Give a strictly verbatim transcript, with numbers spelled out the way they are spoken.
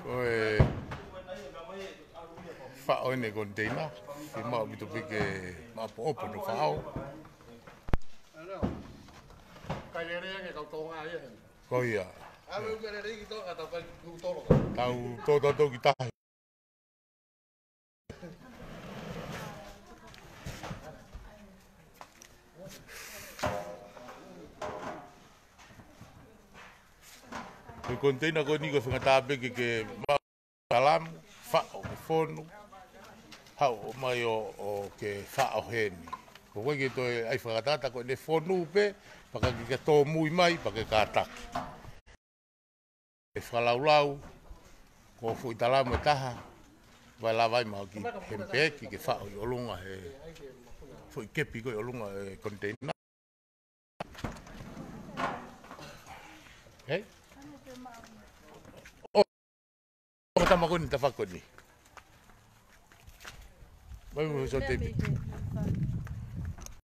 Oe whao ene container, ki mau mitu pike ma po opo no whao. Kai ere ke kau tonga ia. Ko ia. Ave u kere riki to ata kai ku tolo. Tau tō tō tō ki tahi. Ko container ko ni ko whangatape ke ke ma salam, whao ke whonu, hau mai o, o ke whao heni. Ko koe ke toi ai whakatata ko ne whonu pe, paka ki ka tō mui mai, paka ka taki. E whalaulau, ko fui talamu e taha, vai la vai mau ki hempeki ke whao i olunga he, fui kepi ko i olunga e container. Hei? O tamakoni ta whakoni. Vai mo so te